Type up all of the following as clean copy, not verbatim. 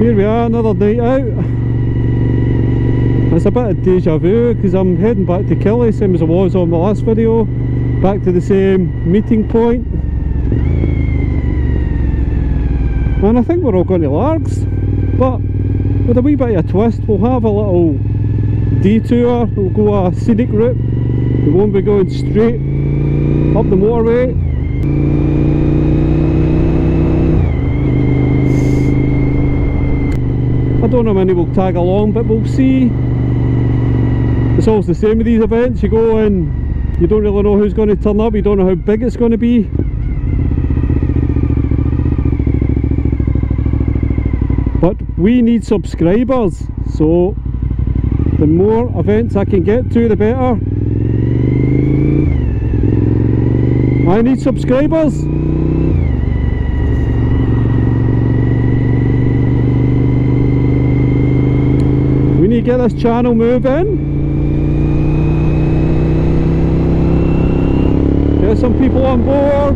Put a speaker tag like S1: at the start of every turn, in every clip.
S1: Here we are, another night out. It's a bit of deja vu because I'm heading back to Killy, same as I was on the last video. Back to the same meeting point. And I think we're all going to Largs, but with a wee bit of a twist. We'll have a little detour, we'll go a scenic route. We won't be going straight up the motorway. I don't know how many will tag along, but we'll see. It's always the same with these events. You go and you don't really know who's going to turn up, you don't know how big it's going to be. But we need subscribers, so the more events I can get to, the better. I need subscribers. We need to get this channel moving. Get some people on board.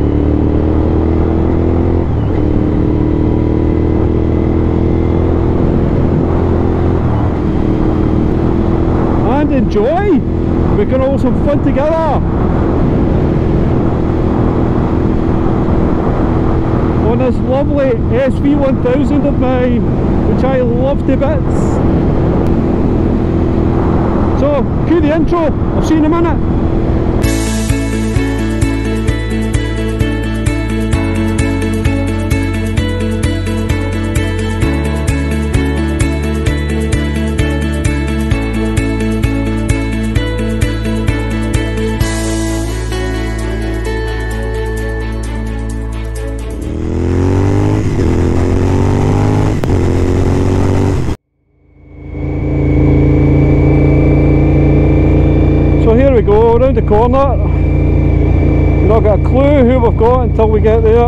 S1: And enjoy. We can all have some fun together. On this lovely SV1000 of mine, which I love to bits. So, cue the intro, I'll see you in a minute. Here we go, around the corner. Not got a clue who we've got until we get there.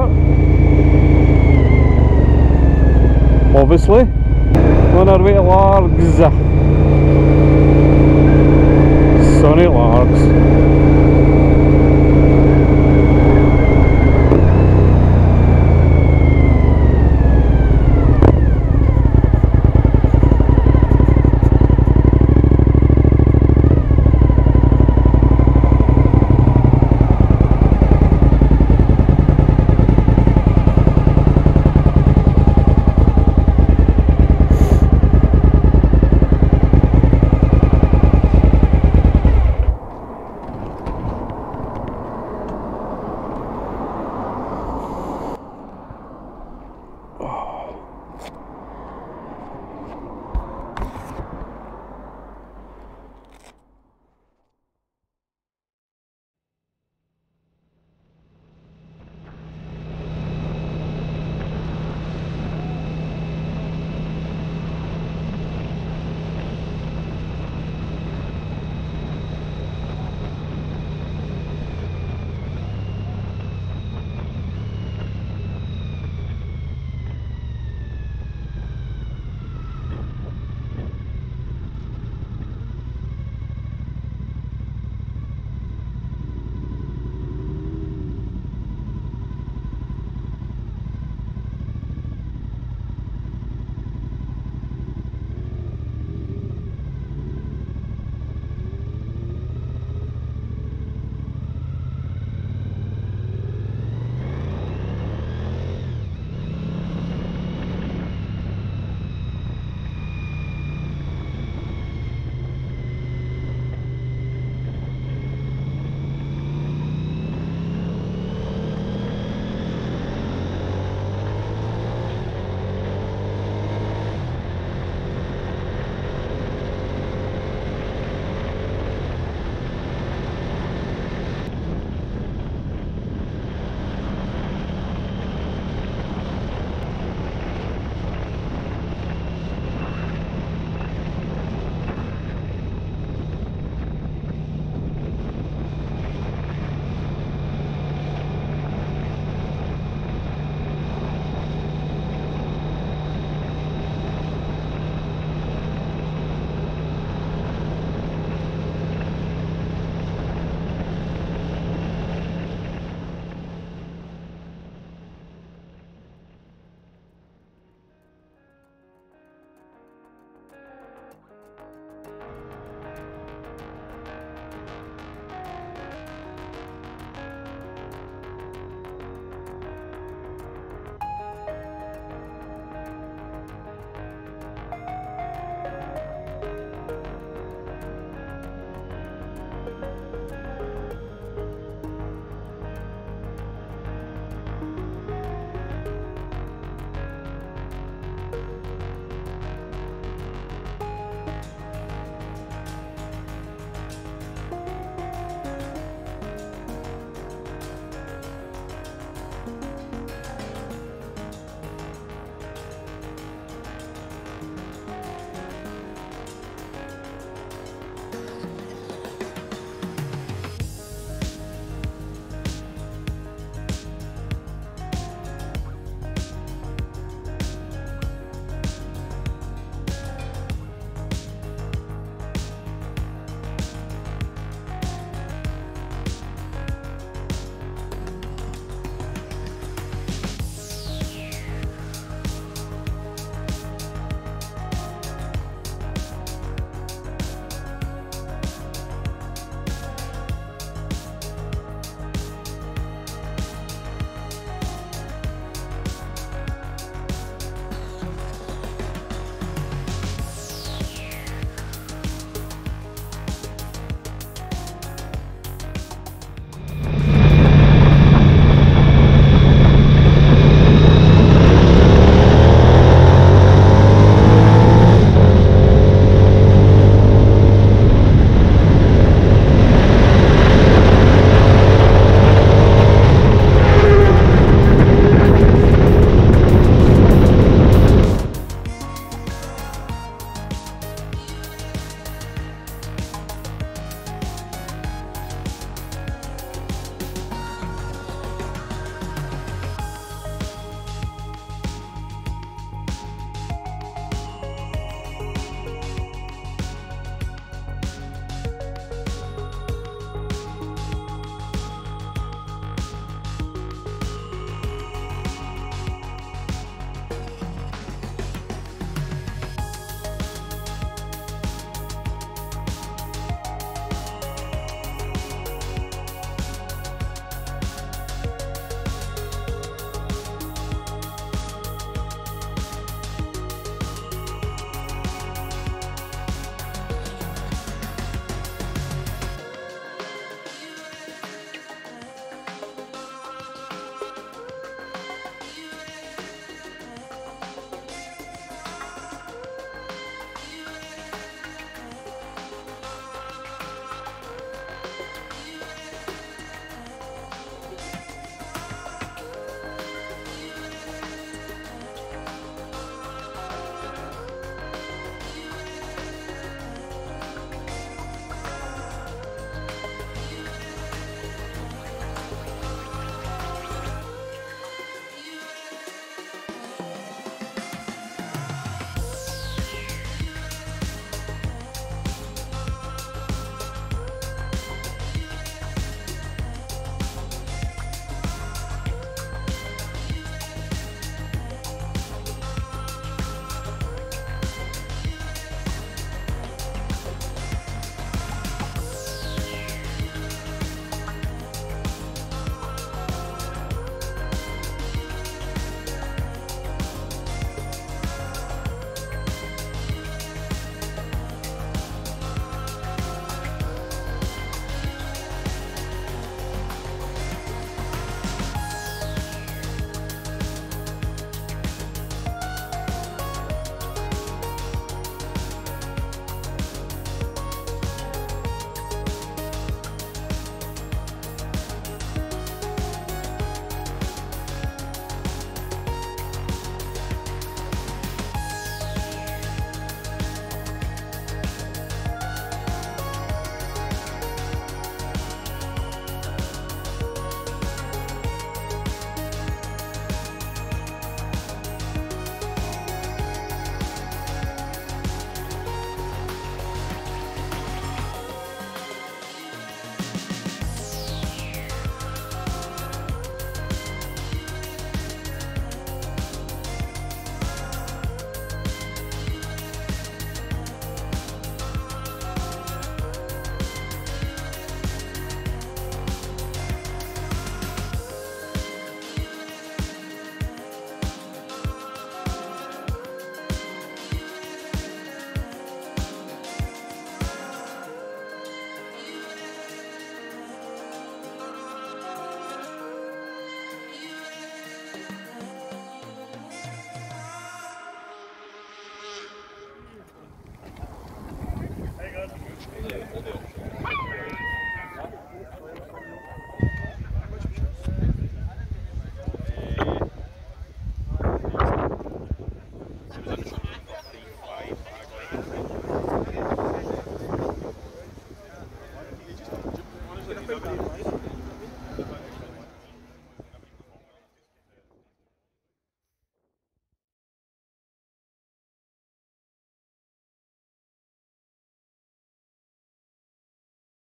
S1: Obviously. On our way to Largs. Sunny Largs.